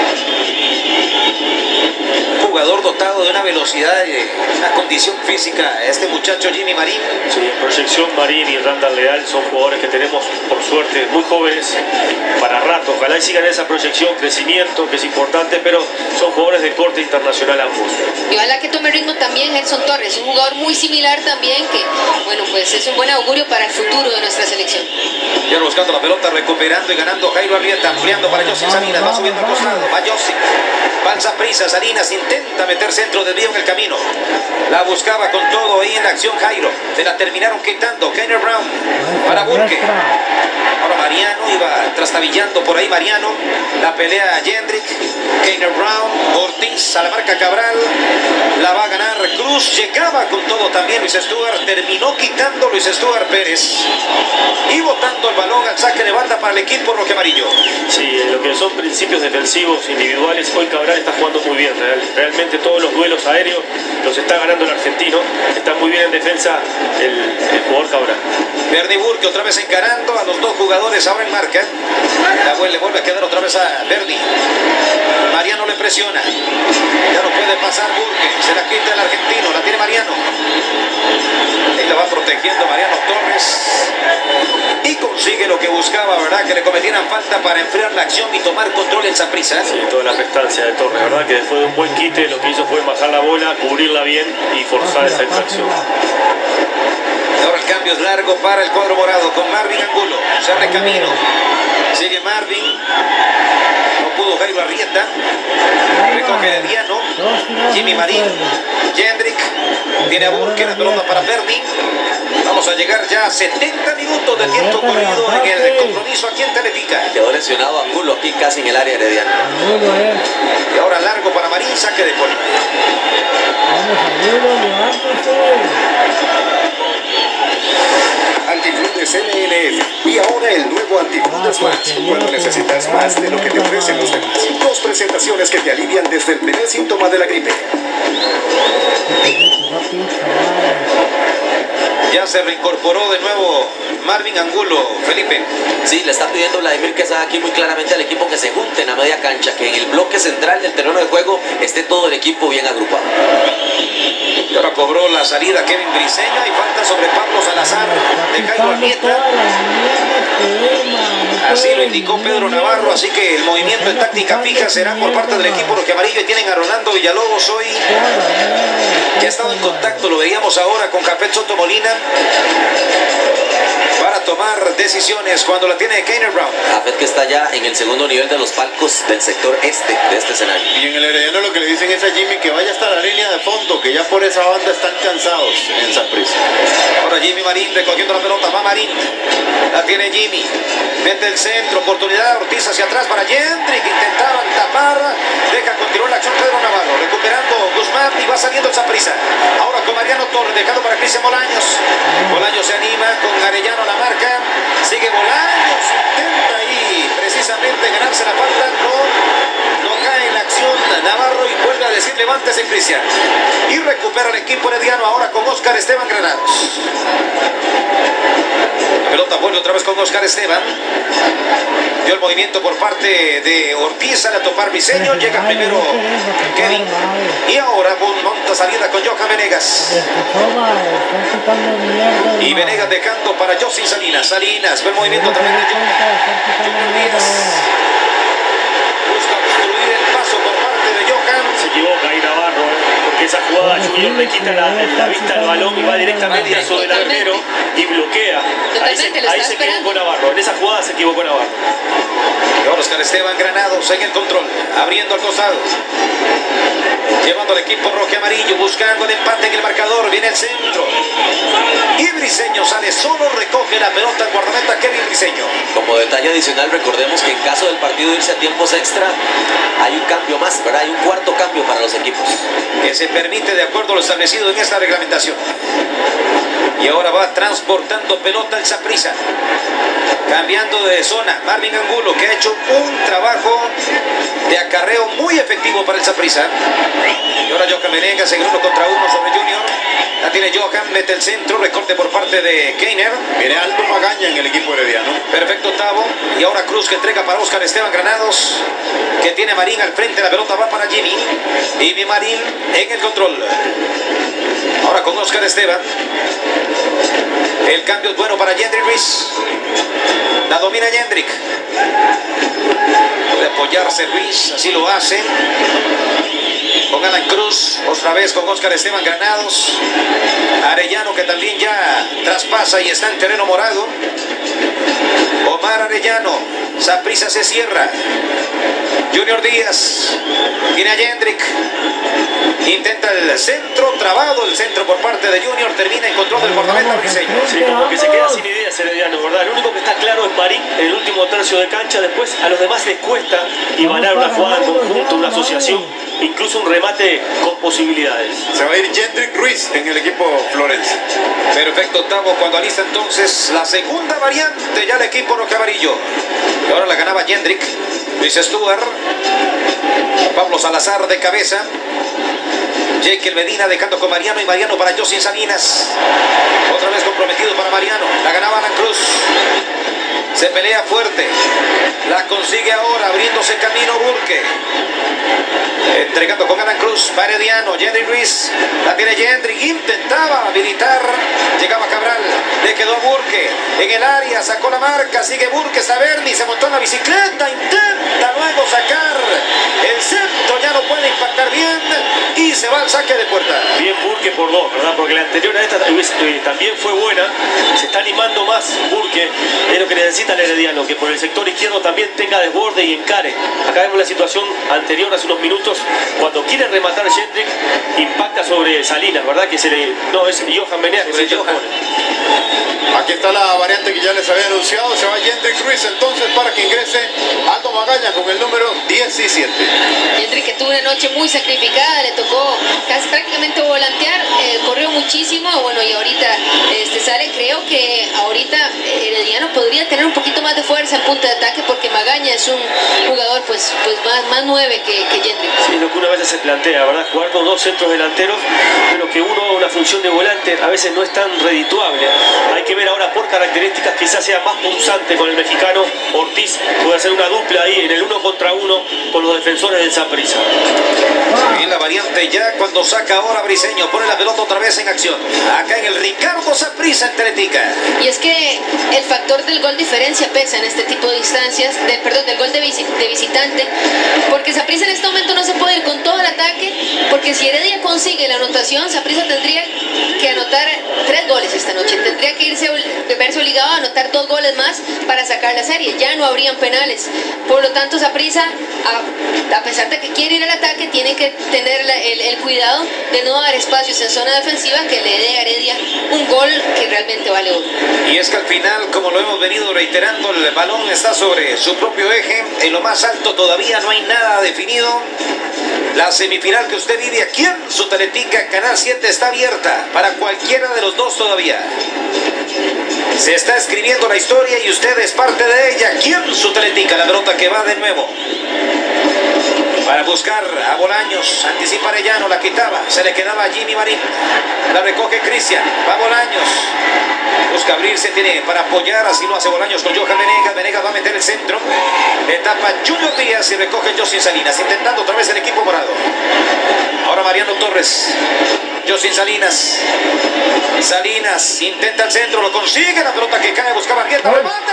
Jugador dotado de una velocidad y una condición física, este muchacho Jimmy Marín. Sí, en proyección Marín y Randall Leal son jugadores que tenemos, por suerte, muy jóvenes para rato. Ojalá y sigan esa proyección, crecimiento, que es importante, pero son jugadores de corte internacional ambos. Y ojalá que tome ritmo también Gerson Torres, un jugador muy similar también, que, bueno, pues es un buen augurio para el futuro de nuestra selección. Ya buscando la pelota, recuperando y ganando Jairo Arrieta, ampliando para Yossi Salinas, va subiendo al costado, va Yossi, va el Saprissa, Salinas intenta meter centro del en el camino. La buscaba con todo ahí en la acción Jairo. Se la terminaron quitando. Keiner Brown para para Burke. Ahora Mariano iba trastabillando por ahí Mariano. La pelea a Jendrik, Keiner Brown, Ortiz a la marca Cabral. La va a ganar Cruz. Llegaba con todo también Luis Stuart. Terminó quitando Luis Stuart Pérez. Y botando el balón al saque de banda para el equipo rojo amarillo. Sí, en lo que son principios defensivos individuales, hoy Cabral está jugando muy bien. Real, realmente todos los duelos aéreos los está ganando el argentino. Está muy bien en defensa el, el jugador Cabral. Bernie Burke otra vez encarando a los dos jugadores ahora en marca. La vuelve, le vuelve a quedar otra vez a Bernie. Mariano le presiona. Ya no puede pasar Burke. Se la quita el argentino. La tiene Mariano. Ahí la va protegiendo Mariano Torres. Y consigue lo que buscaba, ¿verdad? Que le cometieran falta para enfriar la acción y tomar control en Saprissa. Sí, toda la prestancia de Torres, ¿verdad? Que después de un buen quite lo que hizo fue bajar la bola, cubrirla bien y forzar esa infracción. Ahora el cambio es largo para el cuadro morado con Marvin Angulo. Se abre camino. Sigue Marvin. No pudo Jairo Arrieta. Recoge Diano. Jimmy Marín. Jendrik. Tiene a Burke. La pelota para Bernie. Vamos a llegar ya a setenta minutos de tiempo corrido en el compromiso aquí en Teletica. Quedó lesionado Angulo aquí casi en el área herediana. Y ahora largo para Marín. Saque de puerta. Vamos Angulo, levántese. Antifludes N N F y ahora el nuevo Antifludes Más, cuando necesitas más de lo que te ofrecen los demás. Dos presentaciones que te alivian desde el primer síntoma de la gripe. Ya se reincorporó de nuevo Marvin Angulo, Felipe. Sí, le está pidiendo Vladimir Quesada aquí muy claramente al equipo que se junten a media cancha, que en el bloque central del terreno de juego esté todo el equipo bien agrupado. Y ahora cobró la salida Kevin Briseño y falta sobre Pablo Salazar de Jairo Arrieta. Así lo indicó Pedro Navarro, así que el movimiento en táctica fija será por parte del equipo rojo amarillo. Y tienen a Rolando Villalobos hoy, que ha estado en contacto, lo veíamos ahora con Jafet Soto Molina, para tomar decisiones cuando la tiene Keiner Brown. Jafet que está ya en el segundo nivel de los palcos del sector este de este escenario. Y en el herediano lo que le dicen es a Jimmy que vaya hasta la línea de fondo, que ya por esa banda están cansados en Saprissa. Ahora Jimmy Marín recogiendo la pelota, va Marín, la tiene Jimmy, mete el centro, oportunidad, Ortiz hacia atrás para Jendrik, intentaban tapar, deja continuar la acción Pedro Navarro, recuperando Guzmán y va saliendo el Saprissa. Ahora con Mariano Torres, dejado para Cristian Bolaños. Bolaños se anima con Arellano a la marca, sigue Bolaños, intenta ahí precisamente ganarse la falta, no, no cae en la acción Navarro y vuelve a decir levántese Cristian. Y recupera el equipo herediano ahora con Oscar Esteban Granados. La pelota vuelve otra vez con Oscar Esteban. Dio el movimiento por parte de Ortiz, sale a topar Briseño, llega primero Kevin. Y ahora monta salida con Johan Venegas. Y Venegas dejando para Josin Salinas. Salinas, ve el movimiento también de Johan. Busca obstruir el paso por parte de Johan. Se equivoca ahí Navarro, ¿eh? Porque esa jugada Junior le quita la, la vista al balón y va directamente a su delantero y bloquea. Ahí se, ahí se equivocó Navarro, en esa jugada se equivocó Navarro. Y ahora Oscar Esteban Granados en el control, abriendo al costado, llevando al equipo rojo y amarillo, buscando el empate en el marcador, viene el centro. Y Briseño sale solo, recoge la pelota al guardameta Kevin Briseño. Como detalle adicional, recordemos que en caso del partido irse a tiempos extra, hay un cambio más, ¿verdad? Hay un cuarto cambio para los equipos. Que se permite de acuerdo a lo establecido en esta reglamentación. Y ahora va transportando pelota el Saprissa. Cambiando de zona, Marvin Angulo, que ha hecho un trabajo de acarreo muy efectivo para el Saprissa. Y ahora Johan Venegas en uno contra uno sobre Junior. La tiene Johan, mete el centro, recorte por parte de Keiner. Viene Aldo Magaña en el equipo herediano. Perfecto octavo. Y ahora Cruz que entrega para Oscar Esteban Granados, que tiene Marín al frente, la pelota va para Jimmy. Jimmy Marín en el control. Ahora con Oscar Esteban. El cambio es bueno para Jendrik Ruiz. La domina Jendrik. Puede apoyarse Ruiz, así lo hace. Con Alan Cruz, otra vez con Oscar Esteban Granados. Arellano que también ya traspasa y está en terreno morado. Omar Arellano, Saprissa se cierra. Junior Díaz, tiene a Jendrik. Intenta el centro, trabado el centro por parte de Junior, termina en control del guardameta Briseño. Sí, como Porque se queda sin ideas Herediano, ¿verdad? Lo único que está claro es Marín en el último tercio de cancha. Después a los demás les cuesta igualar una jugada en conjunto, una asociación, incluso un remate con posibilidades. Se va a ir Jendrik Ruiz en el equipo florense. Perfecto, octavo, cuando alista entonces la segunda variante ya el equipo rojo amarillo. Y ahora la ganaba Jendrik. Luis Stuart. Pablo Salazar de cabeza. Jekyll Medina dejando con Mariano y Mariano para Josin Salinas. Otra vez comprometido para Mariano. La ganaba Alan Cruz. Se pelea fuerte. La consigue ahora abriéndose camino Burke. Entregando con Alan Cruz. Para Herediano. Jendrik Ruiz. La tiene Jendrik. Intentaba habilitar. Llegaba Cabral. Le quedó a Burke. En el área. Sacó la marca. Sigue Burke. Saberni. Se montó en la bicicleta. Intenta luego sacar el centro. Ya no puede impactar bien. Y se va al saque de puerta. Bien Burke por dos, ¿verdad? Porque la anterior a esta eh, también fue buena. Se está animando más Burke. Es lo que necesita el Herediano, que por el sector izquierdo también tenga desborde y encare. Acá vemos la situación anterior hace unos minutos. Cuando quiere rematar Jendrik, impacta sobre Salinas, ¿verdad? Que se le... No, es Johan Menea que se interpone. Aquí está la variante que ya les había anunciado. Se va Jendrik Ruiz entonces para que ingrese Aldo Magaña con el número diecisiete. Jendrik, que tuvo una noche muy sacrificada, le tocó casi prácticamente volantear, eh, corrió muchísimo, bueno, y ahorita este, sale. Creo que ahorita Herediano podría tener un poquito más de fuerza en punta de ataque, porque Magaña es un jugador pues, pues más, más nueve que, que Jendrik. Sí, lo que una vez se plantea, ¿verdad? Jugar con dos centros delanteros, pero que uno haga una función de volante a veces no es tan redituable. Hay que ver ahora por características, quizás sea más punzante con el mexicano Ortiz. Puede hacer una dupla ahí en el uno contra uno con los defensores del Saprissa. Y la variante ya cuando saca ahora Briseño, pone la pelota otra vez en acción. Acá en el Ricardo Saprissa en Teletica. Y es que el factor del gol diferencia pesa en este tipo de instancias, de, perdón, del gol de, visi, de visitante, porque Saprissa en este momento no se puede ir con todo el ataque, porque si Heredia consigue la anotación, Saprissa tendría que anotar tres goles esta noche, tendría que irse, verse obligado a anotar dos goles más para sacar la serie, ya no habrían penales. Por lo tanto, Saprissa, a, a pesar de que quiere ir al ataque, tiene que tener la, el, el cuidado de no dar espacios en zona defensiva que le dé a Heredia un gol que realmente vale oro. Y es que al final, como lo hemos venido reiterando, el balón está sobre su propio eje, en lo más alto todavía no hay nada definido. La semifinal que usted vive aquí en su Teletica Canal siete está abierta para cualquiera de los dos todavía. Se está escribiendo la historia y usted es parte de ella aquí en su Teletica. La pelota que va de nuevo para buscar a Bolaños, anticipa Arellano, la quitaba, se le quedaba a Jimmy Marín, la recoge Cristian, va Bolaños, busca abrirse, tiene para apoyar, así lo hace Bolaños con Johan Venegas, Venegas va a meter el centro, etapa Junior Díaz y recoge Josin Salinas, intentando otra vez el equipo morado. Ahora Mariano Torres, Josin Salinas, Salinas intenta el centro, lo consigue, la pelota que cae, buscaba Arrieta, remata,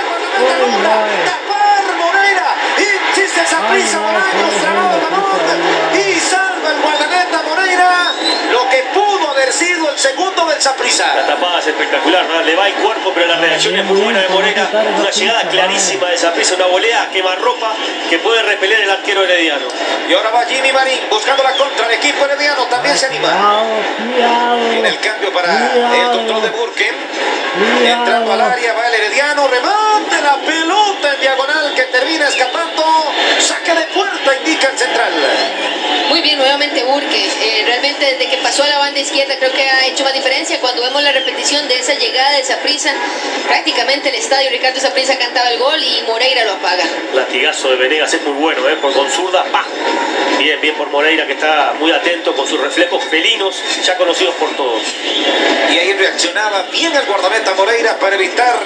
tapar Moreira, insiste Saprissa, Bolaños, trabado balón y salva el guardameta Moreira, lo que pudo haber sido el segundo del Saprissa. La tapada es espectacular, ¿verdad? Le va el cuerpo, pero la reacción es muy buena de Moreira, una llegada clarísima de Saprissa, una volea quemarropa que puede repeler el arquero herediano. Y ahora va Jimmy Marín buscando la contra, el equipo herediano también se anima. En el cambio para el control de Burke, entrando al área va el herediano, remate la pelota en diagonal que termina escapando, saque de puerta indica el central. Muy bien, nuevamente Burke, eh, realmente desde que pasó a la banda izquierda creo que ha hecho más diferencia. Cuando vemos la repetición de esa llegada de Saprissa, prácticamente el estadio Ricardo Saprissa cantaba el gol y Moreira lo apaga. Latigazo de Venegas es muy bueno, ¿eh? Por con zurda, ¡pah! Bien, bien por Moreira, que está muy atento con sus reflejos felinos, ya conocidos por todos. Y ahí reaccionaba bien el guardameta Moreira para evitar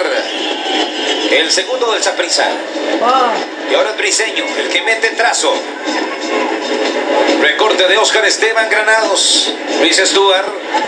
el segundo del Saprissa. Y ahora es Briseño, el que mete trazo. Recorte de Oscar Esteban Granados. Luis Stuart.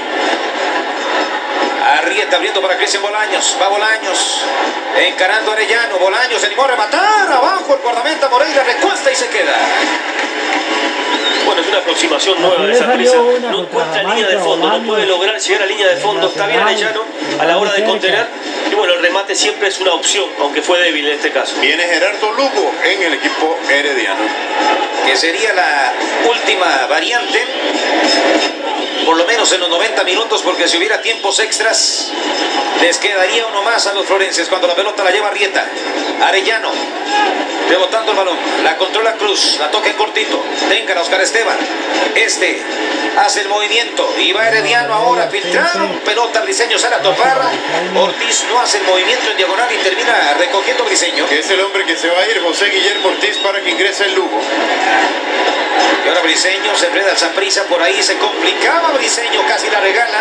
Arrieta abriendo para Cristian Bolaños. Va Bolaños. Encarando a Arellano. Bolaños se animó a rematar. Abajo el guardameta Moreira recuesta y se queda. Bueno, es una aproximación nueva de Saprissa. No encuentra línea de fondo, no puede lograr llegar a línea de fondo. Está bien Arellano a la hora de contener. Y bueno, el remate siempre es una opción, aunque fue débil en este caso. Viene Gerardo Lugo en el equipo herediano. Que sería la última variante. por lo menos en los noventa minutos, porque si hubiera tiempos extras, les quedaría uno más a los florenses. Cuando la pelota la lleva Arrieta, Arellano, rebotando el balón, la controla Cruz, la toca en cortito, tenga a Oscar Esteban, este hace el movimiento y va Herediano ahora, filtraron, pelota Briseño sale a topar, Ortiz no hace el movimiento en diagonal y termina recogiendo Briseño. Que es el hombre que se va a ir, José Guillermo Ortiz, para que ingrese el Lugo. Y ahora Briseño se enreda al Saprissa, por ahí se complicaba Briseño, casi la regala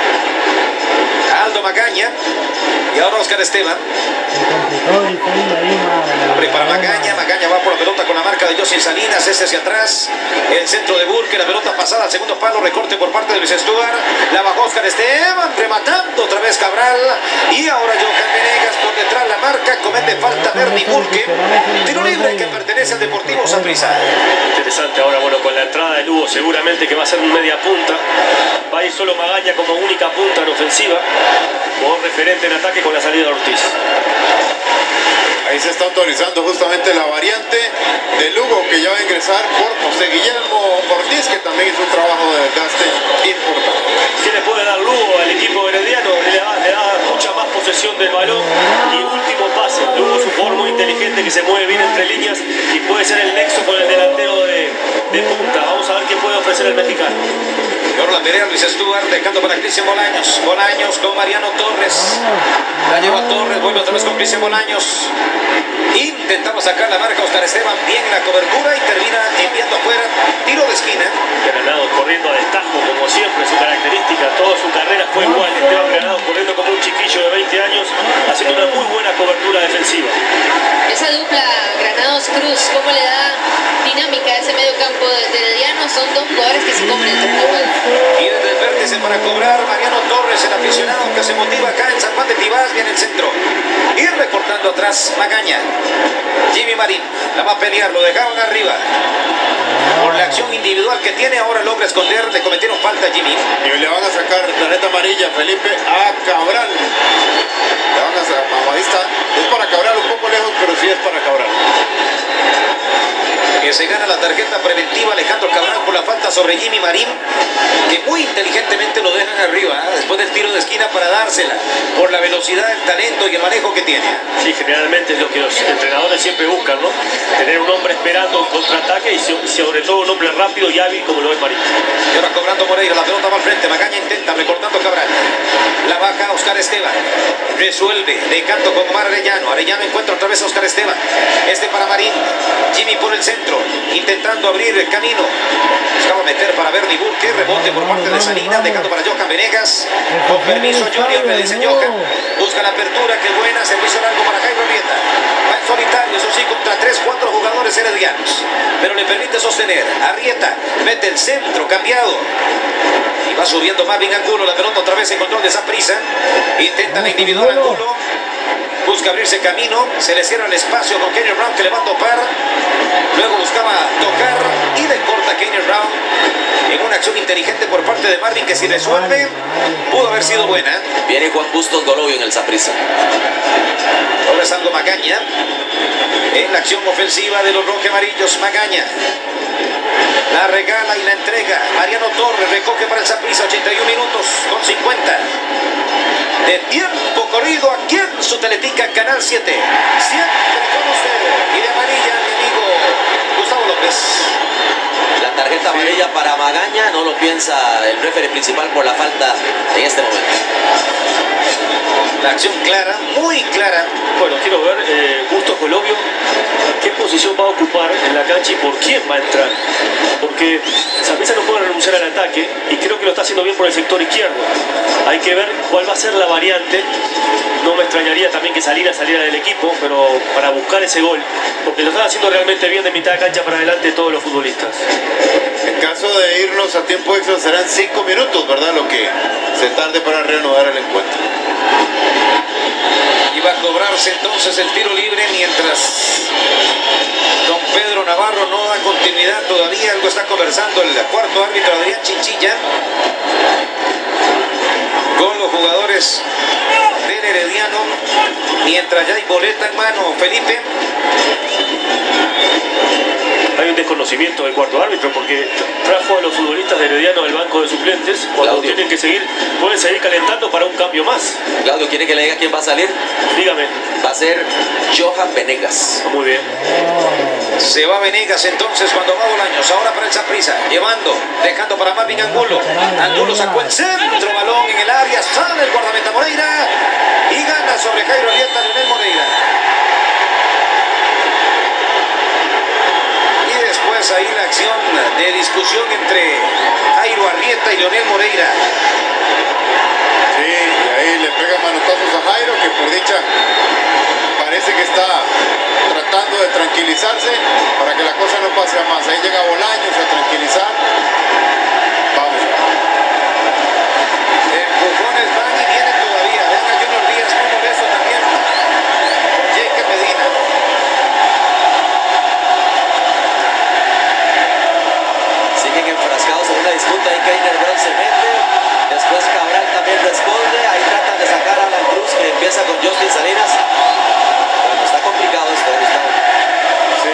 Aldo Magaña. Y ahora Oscar Esteban. Hombre para Magaña, Magaña va por la pelota con la marca de José Salinas, este hacia atrás, el centro de Burke, la pelota pasada al segundo palo, recorte por parte de Luis Stuart, la bajó Oscar Esteban, rematando otra vez Cabral, y ahora Johan Venegas por detrás la marca, comete falta Bernie Burke, tiro libre que pertenece al Deportivo Saprissa. Interesante ahora, bueno, con la entrada de Lugo seguramente que va a ser un media punta, va a ir solo Magaña como única punta en ofensiva, como referente en ataque con la salida de Ortiz. Ahí se está autorizando justamente la variante de Lugo, que ya va a ingresar por José Guillermo Ortiz, que también hizo un trabajo de desgaste importante. ¿Qué le puede dar Lugo al equipo herediano? Le da, le da mucha más posesión del balón y último pase. Lugo es un jugador muy inteligente que se mueve bien entre líneas y puede ser el nexo con el delantero de, de punta. Vamos a ver qué puede ofrecer el mexicano. Por la pelea Luis Stuart, dejando para Cristian Bolaños. Bolaños con Mariano Torres. La lleva Torres, vuelve otra vez con Cristian Bolaños. Intentaba sacar la marca Oscar Esteban, bien en la cobertura y termina enviando afuera. Tiro de esquina. Granados corriendo a destajo, como siempre, su característica. Toda su carrera fue igual. Esteban Granados corriendo como un chiquillo de veinte años, haciendo una muy buena cobertura defensiva. Esa dupla Granados-Cruz, ¿cómo le da dinámica a ese medio campo de Herediano? Son dos jugadores que se comen el terreno. Y desde el vértice para cobrar Mariano Torres, el aficionado que se motiva acá en San Juan de Tibás, viene el centro. Y recortando atrás Magaña. Jimmy Marín la va a pelear, lo dejaron arriba. Por la acción individual que tiene, ahora logra esconder, le cometieron falta a Jimmy. Y le van a sacar tarjeta amarilla, Felipe, a Cabral. Le van a sacar, ahí está. Es para Cabral, un poco lejos, pero sí es para Cabral. Que se gana la tarjeta preventiva Alejandro Cabral por la falta sobre Jimmy Marín, que muy inteligentemente lo dejan arriba, ¿eh? Después del tiro de esquina para dársela, por la velocidad, el talento y el manejo que tiene. Sí, generalmente es lo que los entrenadores siempre buscan, ¿no? Tener un hombre esperando un contraataque y sobre todo un hombre rápido y hábil como lo es Marín. Y ahora cobrando Moreira, la pelota va al frente, Magaña intenta, recortando Cabral. La baja Oscar Esteban, resuelve, de canto con Omar Arellano. Arellano encuentra otra vez a Oscar Esteban, este para Marín, Jimmy por el centro, intentando abrir el camino, buscaba meter para Bernie Burke, rebote por parte de Salinas, dejando para Johan Venegas, con permiso Junior, le dice Johan, busca la apertura, que buena, servicio largo para Jairo Arrieta, va en solitario, eso sí, contra tres, cuatro jugadores heredianos, pero le permite sostener. Arrieta mete el centro, cambiado, y va subiendo Marvin Angulo, la pelota otra vez en control de Saprissa, intenta la individual Angulo, busca abrirse camino, se le cierra el espacio con Kenny Brown, que le va a topar, luego buscaba tocar y le corta Kenny Brown en una acción inteligente por parte de Marvin, que si resuelve pudo haber sido buena. Viene Juan Bustos Golovio en el Saprissa. Ahora es Aldo Magaña en la acción ofensiva de los rojamarillos. Magaña la regala y la entrega. Mariano Torres recoge para el Saprissa, ochenta y un minutos con cincuenta de tiempo corrido aquí en su Teletica Canal siete. Siempre con usted. Y de amarilla, mi amigo Gustavo López. La tarjeta amarilla para Magaña, no lo piensa el referee principal por la falta en este momento. La acción clara, muy clara. Bueno, quiero ver eh, Bustos Golovio, qué posición va a ocupar en la cancha y por quién va a entrar. Porque Saprissa no puede renunciar al ataque y creo que lo está haciendo bien por el sector izquierdo. Hay que ver cuál va a ser la variante. No me extrañaría también que Salinas saliera del equipo, pero para buscar ese gol, porque lo están haciendo realmente bien de mitad de cancha para adelante todos los futbolistas. En caso de irnos a tiempo extra serán cinco minutos, ¿verdad? Lo que se tarde para reanudar el encuentro. Y va a cobrarse entonces el tiro libre mientras don Pedro Navarro no da continuidad todavía. Algo está conversando el cuarto árbitro Adrián Chinchilla con los jugadores del Herediano, mientras ya hay boleta en mano. Felipe, hay un desconocimiento del cuarto árbitro, porque trajo a los futbolistas de Herediano del banco de suplentes cuando Claudio. tienen que seguir, pueden seguir calentando para un cambio más. Claudio, ¿quiere que le diga quién va a salir? Dígame. Va a ser Johan Venegas. Muy bien. Se va Venegas entonces cuando va Bolaños. Ahora para el Saprissa. Llevando, dejando para Marvin Angulo. Angulo sacó el centro, balón en el área. Sale el guardameta Moreira. Y gana sobre Jairo Arrieta Leonel Moreira. Y después ahí la acción de discusión entre Jairo Arrieta y Leonel Moreira. Sí, y ahí le pega manotazos a Jairo, que por dicha parece que está tratando de tranquilizarse para que la cosa no pase a más. Ahí llega Bolaños a tranquilizar. Vamos. Empujones van y vienen todavía. Vean a Junior Díaz, como eso también. Jake Medina. Siguen enfrascados en una disputa. Ahí Keiner Brown se mete. Después Cabral también responde. Ahí tratan de sacar a Alan Cruz, que empieza con Justin Salinas. Bueno, está complicado esto, Gustavo. Sí.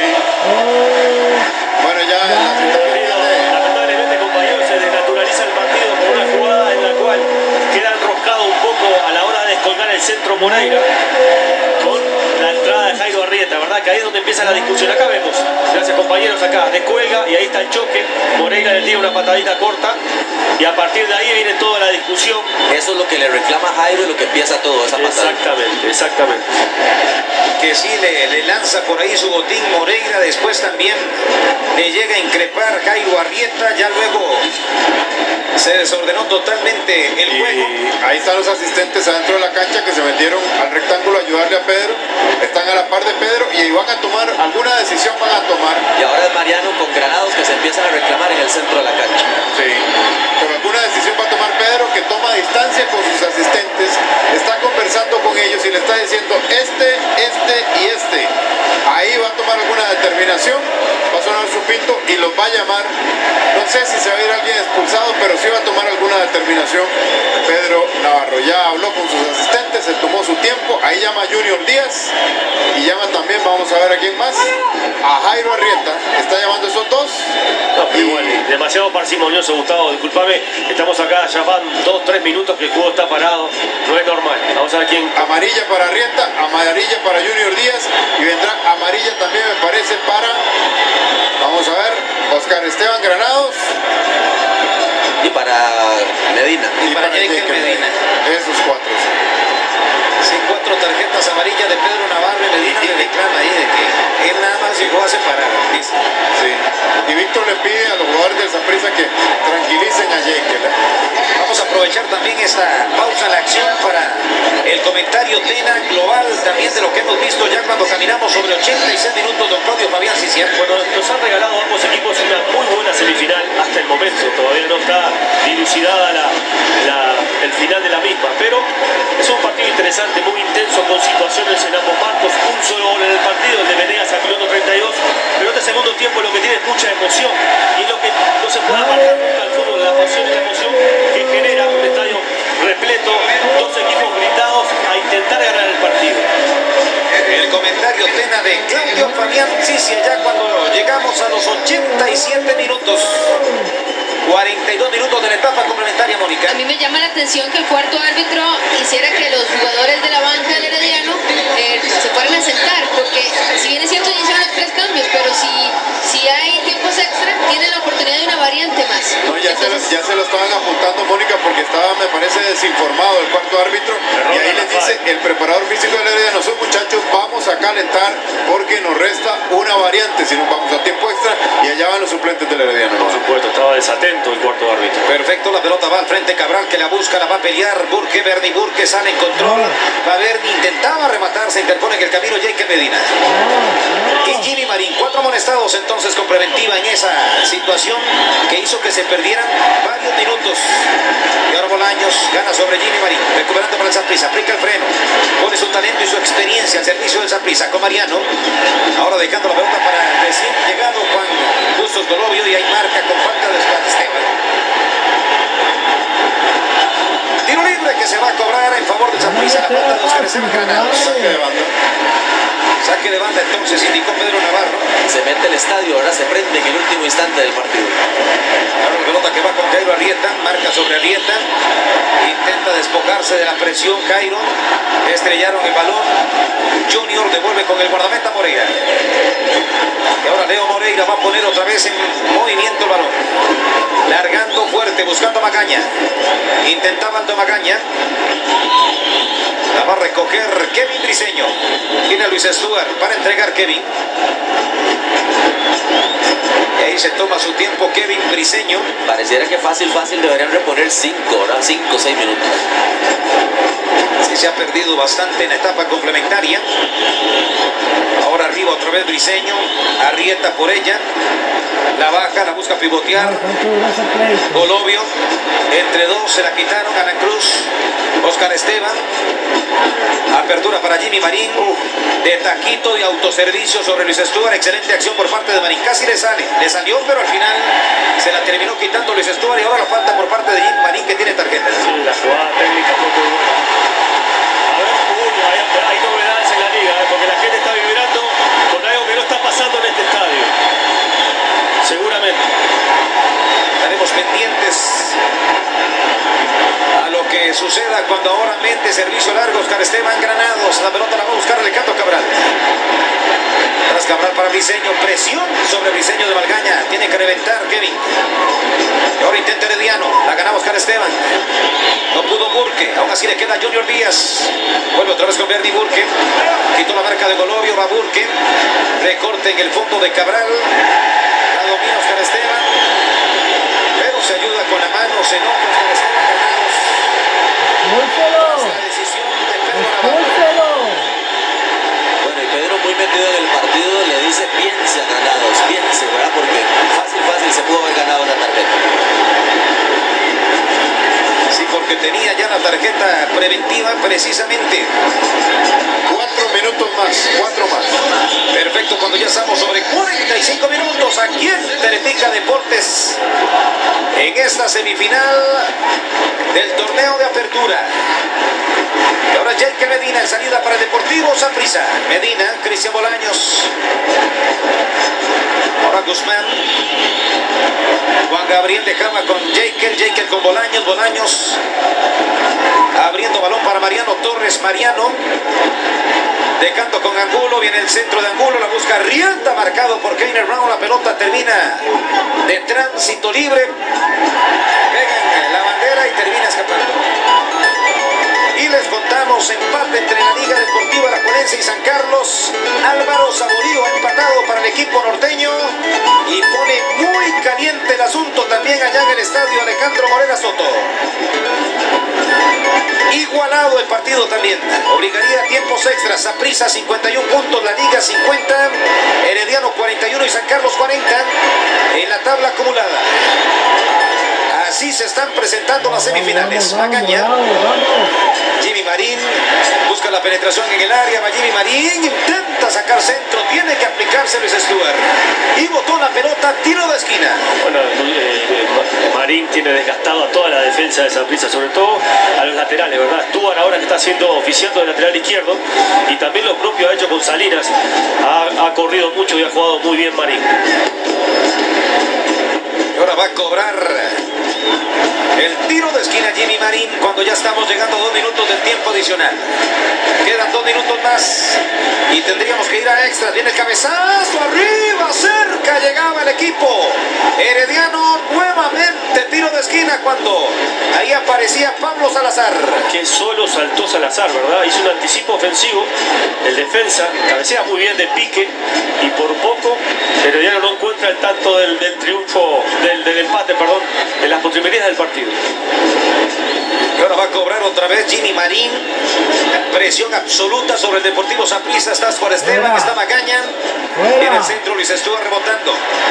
Bueno, ya en la situación de... Lamentablemente, compañeros, se desnaturaliza el partido por una jugada en la cual queda enroscado un poco a la hora de descolgar el centro Moreira con la entrada de Jairo Arrieta, ¿verdad? Que ahí es donde empieza la discusión. Acá vemos, gracias compañeros, acá descuelga y ahí está el choque. Moreira le tira una patadita corta y a partir de ahí viene toda la discusión. Eso es lo que le reclama Jairo y lo que empieza todo, esa patada. Exactamente, exactamente. Que sí le, le lanza por ahí su botín Moreira. Después también le llega a increpar Jairo Arrieta. Ya luego se desordenó totalmente el Y juego. ahí están los asistentes adentro de la cancha que se metieron al rectángulo a ayudarle a Pedro. Están a la par de Pedro y van a tomar alguna decisión, van a tomar. Y ahora es Mariano con Granados que se empiezan a reclamar en el centro de la cancha. Sí. Pero alguna decisión va a tomar Pedro, que toma distancia con sus asistentes, está conversando con ellos y le está diciendo este, este y este. Ahí va a tomar alguna determinación, va a sonar su pinto y los va a llamar. No sé si se va a ir alguien expulsado, pero sí va a tomar alguna determinación Pedro Navarro. Ya habló con sus asistentes, se tomó su tiempo. Ahí llama a Junior Díaz y llama también, vamos a ver a quién más, a Jairo Arrieta. Está llamando a esos dos. No, pero igual, demasiado parsimonioso, Gustavo, discúlpame, estamos acá, ya van dos, tres minutos que el juego está parado, no es normal. Vamos a ver quién. Amarilla para Arrieta, amarilla para Junior Díaz y vendrá amarilla también, me parece, para, vamos a ver, Oscar Esteban Granados Y para Medina. Y para Jake Medina. Esos cuatro. Sí, cuatro tarjetas amarillas de Pedro Navarro y Medina le reclama ahí de que él nada más llegó a separar, dice. Sí. Y Víctor le pide a los jugadores del Saprissa que tranquilicen a Jake. Vamos a aprovechar también esta pausa en la acción para el comentario Tena global también de lo que hemos visto ya cuando caminamos sobre ochenta y seis minutos, don Claudio Fabián Ciciar. Bueno, nos han regalado ambos equipos una muy buena semifinal hasta el momento. Todavía no está dilucidada la, la, el final de la misma, pero es un partido interesante, muy intenso, con situaciones en ambos marcos. Un solo gol en el partido, el de Venegas al minuto treinta y dos, pero este segundo tiempo lo que tiene es mucha emoción y es lo que no se puede apartar nunca al fútbol, la pasión y la emoción que genera un estadio repleto, dos equipos gritados a intentar ganar el partido. El comentario Tena de Claudio Fabián Ciciar ya cuando llegamos a los ochenta y siete minutos. cuarenta y dos minutos de la etapa complementaria, Mónica. A mí me llama la atención que el cuarto árbitro hiciera que los jugadores de la banca del Herediano eh, se fueran a sentar, porque si bien es cierto ya hicieron los tres cambios, pero si, si hay tiempos extra, tienen la oportunidad de una variante más. No, ya, Entonces, se lo, ya se lo estaban apuntando, Mónica, porque estaba, me parece, desinformado el cuarto árbitro. Y ahí les dice el preparador físico del Herediano: son muchachos, vamos a calentar porque nos resta una variante, si no vamos a tiempo extra. Y allá van los suplentes del Herediano. Por supuesto, estaba desatento el cuarto árbitro. Perfecto, la pelota va al frente, Cabral que la busca, la va a pelear, Burke, Berni, Burke sale en control, va a Berni, intentaba rematar, se interpone en el camino Jake Medina. Y Jimmy Marín, cuatro amonestados entonces con preventiva en esa situación que hizo que se perdieran varios minutos. Y ahora Bolaños gana sobre Jimmy Marín, recuperando para el Saprissa, aplica el freno, pone su talento y su experiencia al servicio del Saprissa con Mariano. Ahora dejando la pelota para el recién llegado Juan Bustos Golovio y ahí marca con falta de Oscar Esteban. Tiro libre que se va a cobrar en favor de Saprissa, la falta de Oscar Esteban Granados. Saque de banda. Saque de banda entonces, indicó Pedro Navarro. Se mete el estadio, ahora se prende en el último instante del partido. Ahora la pelota que va con Jairo Arrieta, marca sobre Arrieta, intenta despojarse de la presión Jairo, estrellaron el balón, Junior devuelve con el guardameta Moreira. Y ahora Leo Moreira va a poner otra vez en movimiento el balón. Largando fuerte, buscando a Magaña. Intentaba Aldo Magaña. La va a recoger Kevin Briseño. Tiene Luis Stuart para entregar Kevin. Y ahí se toma su tiempo Kevin Briseño. Pareciera que fácil, fácil deberían reponer cinco, ¿verdad? cinco o seis minutos. Sí, se ha perdido bastante en la etapa complementaria. Ahora arriba otra vez Briseño. Arrieta por ella. La baja, la busca pivotear. Golovio. Entre dos se la quitaron. Ana Cruz. Oscar Esteban. Apertura para Jimmy Marín. De taquito y autoservicio sobre Luis Stuart. Excelente acción por parte de Marín. Casi le sale. Le salió, pero al final se la terminó quitando Luis Stuart. Y ahora la falta por parte de Jimmy Marín, que tiene tarjeta. Sí, la jugada técnica fue muy buena. A ver, uy, hay, hay novedades en la liga, ¿eh? Porque la gente está vibrando con algo que no está pasando en este estadio. Seguramente. Estaremos pendientes a lo que suceda cuando ahora mete servicio largo Oscar Esteban Granados. La pelota la va a buscar Alejandro Cabral. Tras Cabral para Briseño. Presión sobre Briseño de Valgaña. Tiene que reventar Kevin. Y ahora intenta Herediano. La ganaba Oscar Esteban. No pudo Burke. Aún así le queda Junior Díaz. Vuelve otra vez con Verdi Burke. Quitó la marca de Golovio. Va Burke. Recorte en el fondo de Cabral. La domina Oscar Esteban. Pero se ayuda con la mano. Se enoja Oscar Esteban Granados. ¡Expúlselo! La decisión de Pedro Navarro. ¡Expúlselo! Bueno, y Pedro, muy metido en el partido, le dice piense a Granados, piense, ¿verdad? Porque fácil, fácil se pudo haber ganado la tarjeta. Sí, porque tenía ya la tarjeta preventiva precisamente. Cuatro minutos más, cuatro más. Perfecto, cuando ya estamos sobre cuarenta y cinco minutos aquí en Teletica Deportes, en esta semifinal del torneo de apertura. Y ahora Jake Medina en salida para el Deportivo Saprissa. Medina, Cristian Bolaños. Ahora Guzmán. Juan Gabriel dejaba con Jekyll, Jekyll con Bolaños, Bolaños abriendo balón para Mariano Torres, Mariano de canto con Angulo, viene el centro de Angulo, la busca Arrieta, marcado por Keiner Brown, la pelota termina de tránsito libre, pegan la bandera y termina escapando. Y les contamos empate entre la Liga Deportiva Alajuelense y San Carlos. Álvaro Saborío ha empatado para el equipo norteño y pone muy caliente el asunto también allá en el estadio Alejandro Morera Soto. Igualado el partido también. Obligaría a tiempos extras. Saprissa cincuenta y uno puntos, la Liga cincuenta, Herediano cuarenta y uno y San Carlos cuarenta en la tabla acumulada. Así se están presentando las semifinales. Magaña. Jimmy Marín busca la penetración en el área. Va Jimmy Marín, intenta sacar centro. Tiene que aplicarse Luis Stuart. Y botó la pelota, tiro de esquina. Bueno, eh, Marín tiene desgastado a toda la defensa de Saprissa, sobre todo a los laterales, ¿verdad? Stuart ahora que está siendo oficiando de lateral izquierdo. Y también lo propio ha hecho con Salinas. Ha, ha corrido mucho y ha jugado muy bien Marín. Y ahora va a cobrar el tiro de esquina Jimmy Marín cuando ya estamos llegando a dos minutos del tiempo adicional. Quedan dos minutos más y tendríamos que ir a extras. Viene el cabezazo arriba, cerca llegaba el equipo Herediano. Nuevamente tiro de esquina cuando ahí aparecía Pablo Salazar. Que solo saltó Salazar, ¿verdad? Hizo un anticipo ofensivo. El defensa cabecea muy bien de pique y por poco Herediano no encuentra el tanto del, del triunfo, del, del empate, perdón, en las postrimerías del partido. Y ahora va a cobrar otra vez Jimmy Marín. Presión absoluta sobre el Deportivo Saprissa. Está Juan Esteban, está Magaña. En el centro Luis Stuart rebotando.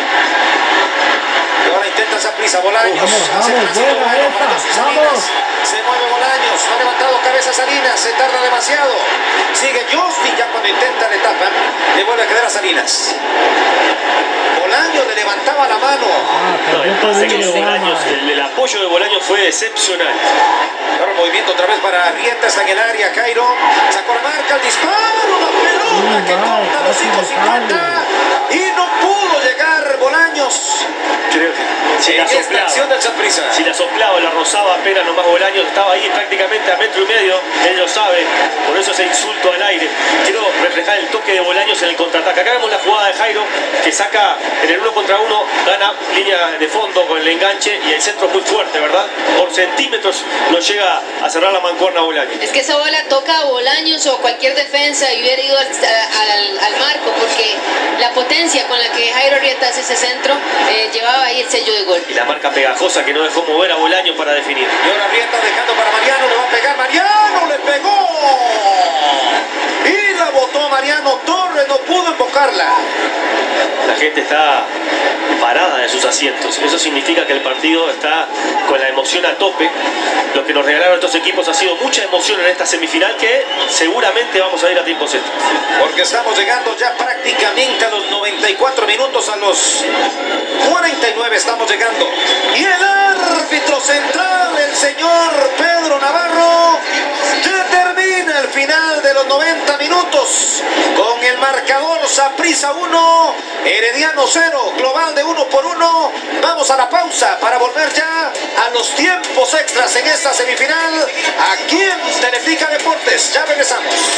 Y ahora intenta Saprissa, Bolaños. Vamos, hace vamos, tránsito, buena bueno, esa, Bolaños y Salinas. vamos. Se mueve Bolaños, no ha levantado cabeza Salinas, se tarda demasiado. Sigue Justin ya cuando intenta la etapa. Le vuelve a quedar a Salinas. Bolaños le levantaba la mano. No, el pase que le dio Bolaños, el, el apoyo de Bolaños fue excepcional. Ahora el movimiento otra vez para Arrieta, está en el área, Cairo. Sacó la marca, el disparo, la pelota que toca punto cincuenta y no pudo llegar Bolaños. Creo que si en la esta soplaba, acción del Saprissa. si la soplaba, la rozaba apenas nomás Bolaños, estaba ahí prácticamente a metro y medio, él lo sabe, por eso ese insulto al aire. Quiero reflejar el toque de Bolaños en el contraataque. Acá vemos la jugada de Jairo, que saca en el uno contra uno, gana línea de fondo con el enganche y el centro muy fuerte, ¿verdad? Por centímetros no llega a cerrar la mancuerna Bolaños. Es que esa bola toca a Bolaños o cualquier defensa y hubiera ido al, al, al marco, porque la potencia con la que Jairo Arrieta hace ese centro eh, llevaba ahí el sello de gol. Y la marca pegajosa que no dejó mover a Bolaños para definir. Y ahora Arrieta dejando para Mariano, le va a pegar Mariano, le pegó. Y la botó Mariano Torres, no pudo invocarla. La gente está parada de sus asientos. Eso significa que el partido está con la emoción a tope. Lo que nos regalaron estos equipos ha sido mucha emoción en esta semifinal que seguramente vamos a ir a tiempos extras. Porque estamos llegando ya prácticamente a los noventa y cuatro minutos, a los cuarenta y nueve estamos llegando. Y el árbitro central, el señor Pedro Navarro, determina el final de los noventa minutos con el marcador Saprissa uno, Herediano cero, global de uno por uno. Vamos a la pausa para volver ya a los tiempos extras en esta semifinal aquí en Teletica Deportes. Ya regresamos.